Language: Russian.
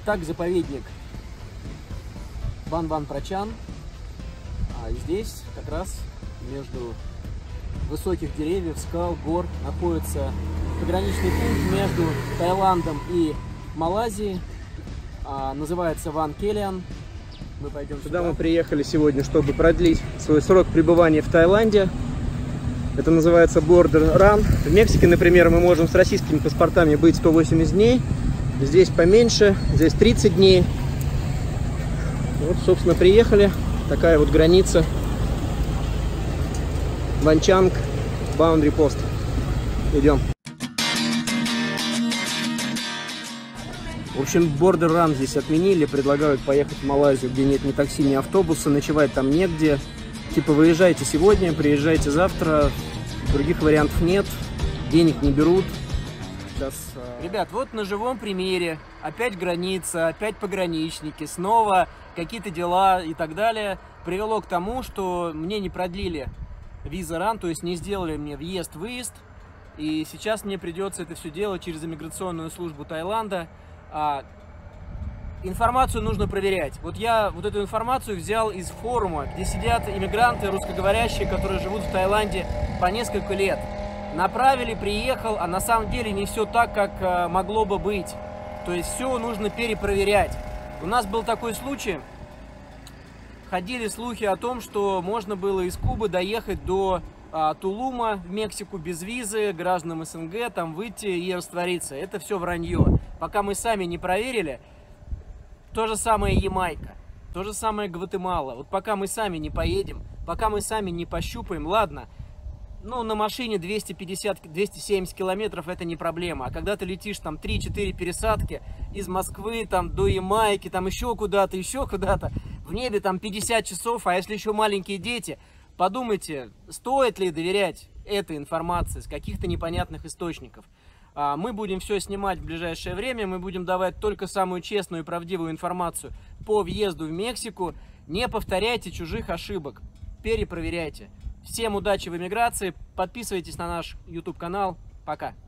Итак, заповедник Банбан-Прачан. А здесь как раз между высоких деревьев, скал, гор находится пограничный пункт между Таиландом и Малайзией. Называется Ван Келиан. Мы пойдем сюда. Мы приехали сегодня, чтобы продлить свой срок пребывания в Таиланде. Это называется Border Run. В Мексике, например, мы можем с российскими паспортами быть 180 дней. Здесь поменьше, здесь 30 дней. Вот, собственно, приехали. Такая вот граница. Ванчанг, Boundary Post. Идем. В общем, Border Run здесь отменили. Предлагают поехать в Малайзию, где нет ни такси, ни автобуса. Ночевать там негде. Типа, выезжайте сегодня, приезжайте завтра. Других вариантов нет. Денег не берут. Сейчас... Ребят, вот на живом примере. Опять граница, опять пограничники. Снова какие-то дела и так далее. Привело к тому, что мне не продлили виза-ран, то есть не сделали мне въезд-выезд. И сейчас мне придется это все делать через иммиграционную службу Таиланда. Информацию нужно проверять. Вот я вот эту информацию взял из форума, где сидят иммигранты русскоговорящие, которые живут в Таиланде по несколько лет. Направили, приехал, а на самом деле не все так, как могло бы быть. То есть все нужно перепроверять. У нас был такой случай. Ходили слухи о том, что можно было из Кубы доехать до Тулума в Мексику без визы, гражданам СНГ, там выйти и раствориться. Это все вранье. Пока мы сами не проверили. То же самое Ямайка, то же самое Гватемала. Вот пока мы сами не поедем, пока мы сами не пощупаем, ладно, ну, на машине 250-270 километров это не проблема. А когда ты летишь там 3-4 пересадки из Москвы там до Ямайки, там еще куда-то, в небе там 50 часов, а если еще маленькие дети, подумайте, стоит ли доверять этой информации с каких-то непонятных источников. Мы будем все снимать в ближайшее время, мы будем давать только самую честную и правдивую информацию по въезду в Мексику. Не повторяйте чужих ошибок, перепроверяйте. Всем удачи в эмиграции, подписывайтесь на наш YouTube канал, пока!